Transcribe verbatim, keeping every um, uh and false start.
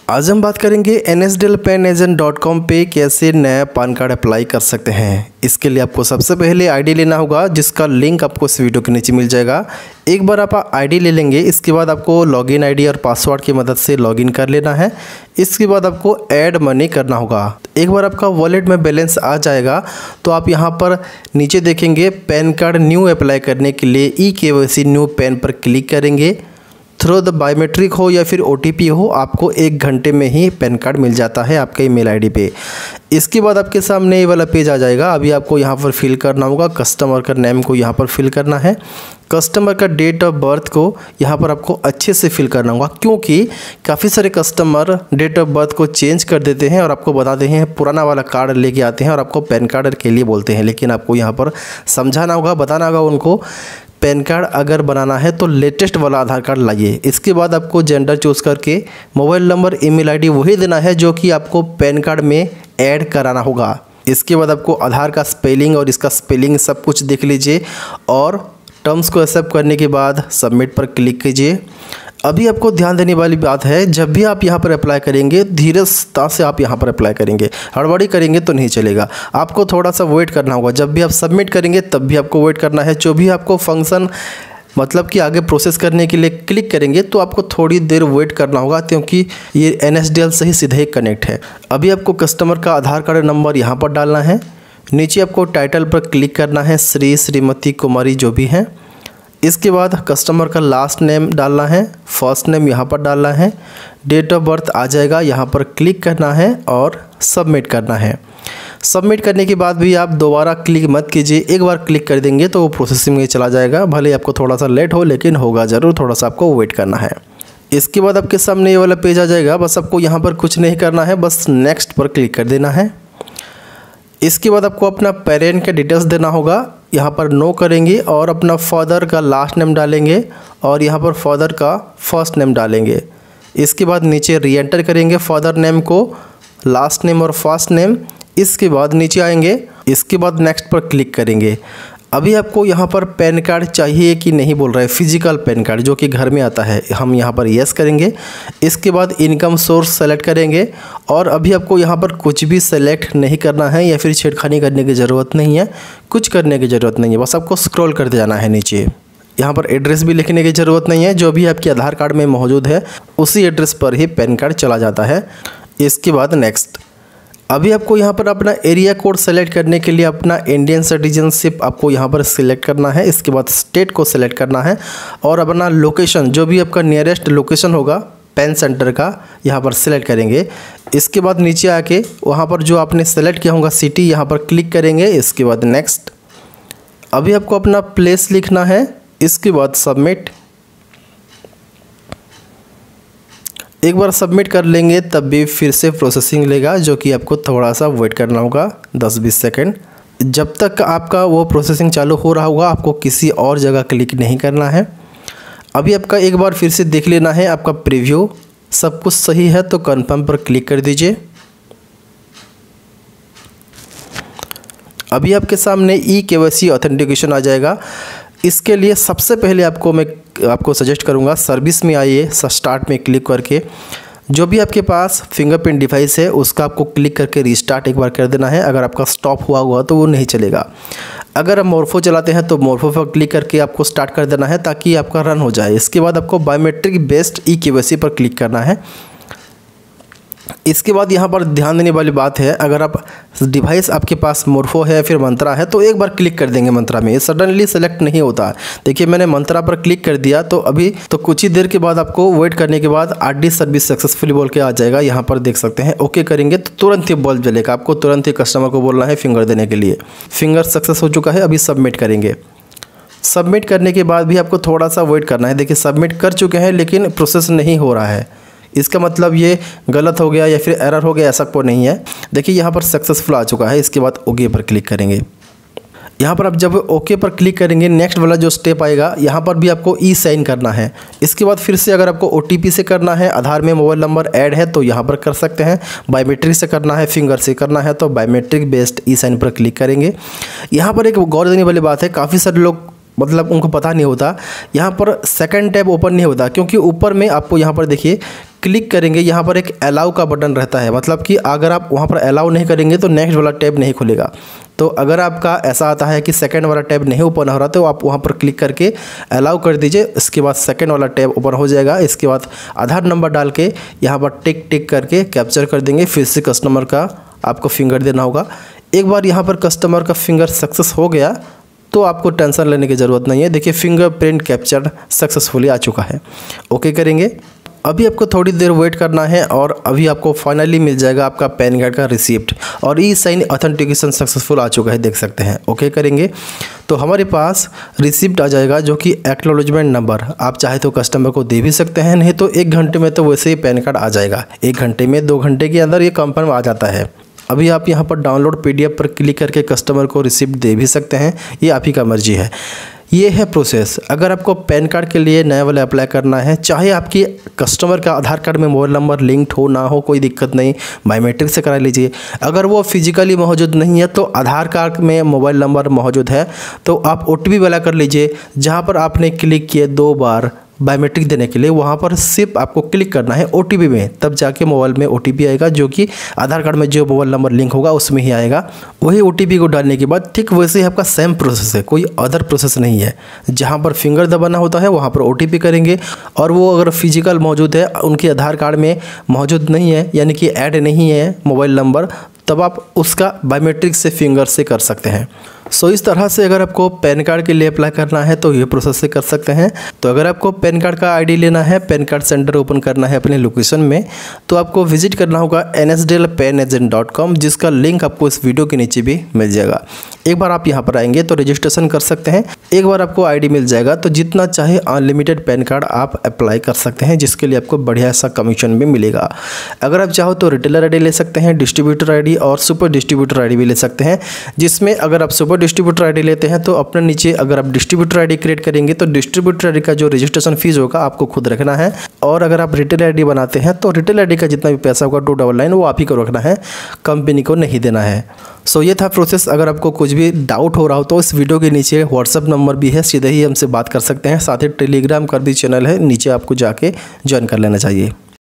आज हम बात करेंगे N S D L PAN agent dot com पे कैसे नया पैन कार्ड अप्लाई कर सकते हैं। इसके लिए आपको सबसे पहले आईडी लेना होगा, जिसका लिंक आपको इस वीडियो के नीचे मिल जाएगा। एक बार आप आईडी ले लेंगे, इसके बाद आपको लॉगिन आईडी और पासवर्ड की मदद से लॉगिन कर लेना है। इसके बाद आपको ऐड मनी करना होगा। एक बार आपका वॉलेट में बैलेंस आ जाएगा तो आप यहाँ पर नीचे देखेंगे पैन कार्ड न्यू अप्लाई करने के लिए E K Y C new PAN पर क्लिक करेंगे। थ्रू द बायोमेट्रिक हो या फिर ओ टी पी हो, आपको एक घंटे में ही पैन कार्ड मिल जाता है आपके ईमेल आईडी पे। इसके बाद आपके सामने ये वाला पेज आ जाएगा। अभी आपको यहाँ पर फिल करना होगा, कस्टमर का नेम को यहाँ पर फिल करना है। कस्टमर का डेट ऑफ बर्थ को यहाँ पर आपको अच्छे से फिल करना होगा, क्योंकि काफ़ी सारे कस्टमर डेट ऑफ बर्थ को चेंज कर देते हैं और आपको बताते हैं पुराना वाला कार्ड लेके आते हैं और आपको पैन कार्ड के लिए बोलते हैं। लेकिन आपको यहाँ पर समझाना होगा, बताना होगा उनको पैन कार्ड अगर बनाना है तो लेटेस्ट वाला आधार कार्ड लाइए। इसके बाद आपको जेंडर चूज़ करके मोबाइल नंबर ईमेल आईडी वही देना है जो कि आपको पैन कार्ड में ऐड कराना होगा। इसके बाद आपको आधार का स्पेलिंग और इसका स्पेलिंग सब कुछ देख लीजिए और टर्म्स को एक्सेप्ट करने के बाद सबमिट पर क्लिक कीजिए। अभी आपको ध्यान देने वाली बात है, जब भी आप यहाँ पर अप्लाई करेंगे धीरजता से आप यहाँ पर अप्लाई करेंगे, हड़बड़ी करेंगे तो नहीं चलेगा। आपको थोड़ा सा वेट करना होगा। जब भी आप सबमिट करेंगे तब भी आपको वेट करना है। जो भी आपको फंक्शन मतलब कि आगे प्रोसेस करने के लिए क्लिक करेंगे तो आपको थोड़ी देर वेट करना होगा, क्योंकि ये एन एस डी एल से ही सीधे कनेक्ट है। अभी आपको कस्टमर का आधार कार्ड नंबर यहाँ पर डालना है। नीचे आपको टाइटल पर क्लिक करना है, श्री श्रीमती कुमारी जो भी हैं। इसके बाद कस्टमर का लास्ट नेम डालना है, फर्स्ट नेम यहाँ पर डालना है। डेट ऑफ बर्थ आ जाएगा, यहाँ पर क्लिक करना है और सबमिट करना है। सबमिट करने के बाद भी आप दोबारा क्लिक मत कीजिए, एक बार क्लिक कर देंगे तो वो प्रोसेसिंग में चला जाएगा। भले आपको थोड़ा सा लेट हो लेकिन होगा ज़रूर, थोड़ा सा आपको वेट करना है। इसके बाद आपके सामने ये वाला पेज आ जाएगा। बस आपको यहाँ पर कुछ नहीं करना है, बस नेक्स्ट पर क्लिक कर देना है। इसके बाद आपको अपना पेरेंट का डिटेल्स देना होगा, यहाँ पर नो करेंगे और अपना फादर का लास्ट नेम डालेंगे और यहाँ पर फादर का फर्स्ट नेम डालेंगे। इसके बाद नीचे री एंटर करेंगे फादर नेम को, लास्ट नेम और फर्स्ट नेम। इसके बाद नीचे आएंगे, इसके बाद नेक्स्ट पर क्लिक करेंगे। अभी आपको यहाँ पर पैन कार्ड चाहिए कि नहीं बोल रहा है, फिजिकल पैन कार्ड जो कि घर में आता है, हम यहाँ पर येस करेंगे। इसके बाद इनकम सोर्स सेलेक्ट करेंगे और अभी आपको यहाँ पर कुछ भी सेलेक्ट नहीं करना है या फिर छेड़खानी करने की ज़रूरत नहीं है, कुछ करने की ज़रूरत नहीं है। बस आपको स्क्रॉल करते जाना है नीचे। यहाँ पर एड्रेस भी लिखने की ज़रूरत नहीं है, जो भी आपके आधार कार्ड में मौजूद है उसी एड्रेस पर ही पैन कार्ड चला जाता है। इसके बाद नेक्स्ट। अभी आपको यहाँ पर अपना एरिया कोड सेलेक्ट करने के लिए अपना इंडियन सिटीजनशिप आपको यहाँ पर सिलेक्ट करना है। इसके बाद स्टेट को सिलेक्ट करना है और अपना लोकेशन, जो भी आपका नियरेस्ट लोकेशन होगा पैन सेंटर का, यहाँ पर सिलेक्ट करेंगे। इसके बाद नीचे आके वहाँ पर जो आपने सेलेक्ट किया होगा सिटी, यहाँ पर क्लिक करेंगे। इसके बाद नेक्स्ट। अभी आपको अपना प्लेस लिखना है। इसके बाद सबमिट। एक बार सबमिट कर लेंगे तब भी फिर से प्रोसेसिंग लेगा, जो कि आपको थोड़ा सा वेट करना होगा दस बीस सेकंड। जब तक आपका वो प्रोसेसिंग चालू हो रहा होगा आपको किसी और जगह क्लिक नहीं करना है। अभी आपका एक बार फिर से देख लेना है आपका प्रीव्यू, सब कुछ सही है तो कंफर्म पर क्लिक कर दीजिए। अभी आपके सामने ई के वाई सी ऑथेंटिकेशन आ जाएगा। इसके लिए सबसे पहले आपको मैं आपको सजेस्ट करूंगा, सर्विस में आइए, स्टार्ट में क्लिक करके जो भी आपके पास फिंगरप्रिंट डिवाइस है उसका आपको क्लिक करके रीस्टार्ट एक बार कर देना है। अगर आपका स्टॉप हुआ हुआ तो वो नहीं चलेगा। अगर आप मोर्फो चलाते हैं तो मोर्फो पर क्लिक करके आपको स्टार्ट कर देना है ताकि आपका रन हो जाए। इसके बाद आपको बायोमेट्रिक बेस्ड ई के वाई सी पर क्लिक करना है। इसके बाद यहाँ पर ध्यान देने वाली बात है, अगर आप डिवाइस आपके पास मोर्फो है फिर मंत्रा है तो एक बार क्लिक कर देंगे मंत्रा में, ये सडनली सेलेक्ट नहीं होता। देखिए मैंने मंत्रा पर क्लिक कर दिया तो अभी तो कुछ ही देर के बाद आपको वेट करने के बाद आर डी सर्विस सक्सेसफुली बोल के आ जाएगा। यहाँ पर देख सकते हैं, ओके करेंगे तो तुरंत ही बल्ब जलेगा। आपको तुरंत ही कस्टमर को बोलना है फिंगर देने के लिए। फिंगर सक्सेस हो चुका है, अभी सबमिट करेंगे। सबमिट करने के बाद भी आपको थोड़ा सा वेट करना है। देखिए सबमिट कर चुके हैं लेकिन प्रोसेस नहीं हो रहा है, इसका मतलब ये गलत हो गया या फिर एरर हो गया, ऐसा कोई नहीं है। देखिए यहाँ पर सक्सेसफुल आ चुका है। इसके बाद ओके पर क्लिक करेंगे। यहाँ पर आप जब ओके पर क्लिक करेंगे नेक्स्ट वाला जो स्टेप आएगा, यहाँ पर भी आपको ई साइन करना है। इसके बाद फिर से अगर आपको ओ टी पी से करना है, आधार में मोबाइल नंबर ऐड है तो यहाँ पर कर सकते हैं। बायोमेट्रिक से करना है, फिंगर से करना है तो बायोमेट्रिक बेस्ड ई साइन पर क्लिक करेंगे। यहाँ पर एक गौर देने वाली बात है, काफ़ी सारे लोग मतलब उनको पता नहीं होता, यहाँ पर सेकंड टैब ओपन नहीं होता क्योंकि ऊपर में आपको यहाँ पर देखिए क्लिक करेंगे यहाँ पर एक अलाउ का बटन रहता है, मतलब कि अगर आप वहाँ पर अलाउ नहीं करेंगे तो नेक्स्ट वाला टैब नहीं खुलेगा। तो अगर आपका ऐसा आता है कि सेकंड वाला टैब नहीं ओपन हो रहा तो आप वहाँ पर क्लिक करके अलाउ कर दीजिए, इसके बाद सेकंड वाला टैब ओपन हो जाएगा। इसके बाद आधार नंबर डाल के यहाँ पर टिक टिक करके कैप्चर कर देंगे, फिर से कस्टमर का आपको फिंगर देना होगा। एक बार यहाँ पर कस्टमर का फिंगर सक्सेस हो गया तो आपको टेंशन लेने की ज़रूरत नहीं है। देखिए फिंगरप्रिंट कैप्चर सक्सेसफुली आ चुका है। ओके करेंगे। अभी आपको थोड़ी देर वेट करना है और अभी आपको फाइनली मिल जाएगा आपका पैन कार्ड का रिसिप्ट और ई साइन ऑथेंटिकेशन सक्सेसफुल आ चुका है, देख सकते हैं। ओके करेंगे तो हमारे पास रिसिप्ट आ जाएगा जो कि एक्नॉलेजमेंट नंबर, आप चाहे तो कस्टमर को दे भी सकते हैं, नहीं तो एक घंटे में तो वैसे ही पैन कार्ड आ जाएगा। एक घंटे में दो घंटे के अंदर ये कंफर्म आ जाता है। अभी आप यहाँ पर डाउनलोड पीडीएफ पर क्लिक करके कस्टमर को रिसिप्ट दे भी सकते हैं, ये आप ही का मर्जी है। ये है प्रोसेस। अगर आपको पैन कार्ड के लिए नया वाला अप्लाई करना है, चाहे आपकी कस्टमर का आधार कार्ड में मोबाइल नंबर लिंक्ड हो ना हो, कोई दिक्कत नहीं, बायोमेट्रिक से करा लीजिए। अगर वो फिजिकली मौजूद नहीं है तो आधार कार्ड में मोबाइल नंबर मौजूद है तो आप ओटीपी वाला कर लीजिए। जहाँ पर आपने क्लिक किए दो बार बायोमेट्रिक देने के लिए, वहाँ पर सिर्फ आपको क्लिक करना है ओटीपी में, तब जाके मोबाइल में ओटीपी आएगा जो कि आधार कार्ड में जो मोबाइल नंबर लिंक होगा उसमें ही आएगा। वही ओटीपी को डालने के बाद ठीक वैसे ही आपका सेम प्रोसेस है, कोई अदर प्रोसेस नहीं है। जहाँ पर फिंगर दबाना होता है वहाँ पर ओटीपी करेंगे और वो अगर फिजिकल मौजूद है, उनके आधार कार्ड में मौजूद नहीं है यानी कि ऐड नहीं है मोबाइल नंबर, तब आप उसका बायोमेट्रिक से फिंगर से कर सकते हैं। सो so, इस तरह से अगर आपको पैन कार्ड के लिए अप्लाई करना है तो ये प्रोसेस से कर सकते हैं। तो अगर आपको पैन कार्ड का आईडी लेना है, पैन कार्ड सेंटर ओपन करना है अपने लोकेशन में, तो आपको विजिट करना होगा N S D L PAN agent dot com, जिसका लिंक आपको इस वीडियो के नीचे भी मिल जाएगा। एक बार आप यहाँ पर आएंगे तो रजिस्ट्रेशन कर सकते हैं। एक बार आपको आईडी मिल जाएगा तो जितना चाहे अनलिमिटेड पैन कार्ड आप अप्लाई कर सकते हैं, जिसके लिए आपको बढ़िया सा कमीशन भी मिलेगा। अगर आप चाहो तो रिटेलर आईडी ले सकते हैं, डिस्ट्रीब्यूटर आईडी और सुपर डिस्ट्रीब्यूटर आईडी भी ले सकते हैं, जिसमें अगर आप सुपर डिस्ट्रीब्यूटर आईडी लेते हैं तो अपने नीचे अगर आप डिस्ट्रीब्यूटर आईडी क्रिएट करेंगे तो डिस्ट्रीब्यूटर आईडी का जो रजिस्ट्रेशन फीस होगा आपको खुद रखना है। और अगर आप रिटेल आईडी बनाते हैं तो रिटेल आईडी का जितना भी पैसा होगा टू डबल नाइन वो आप ही को रखना है, कंपनी को नहीं देना है। सो ये था प्रोसेस। अगर आपको कुछ भी डाउट हो रहा हो तो इस वीडियो के नीचे व्हाट्सअप नंबर भी है, सीधे ही हमसे बात कर सकते हैं। साथ ही टेलीग्राम का भी चैनल है, नीचे आपको जाके ज्वाइन कर लेना चाहिए।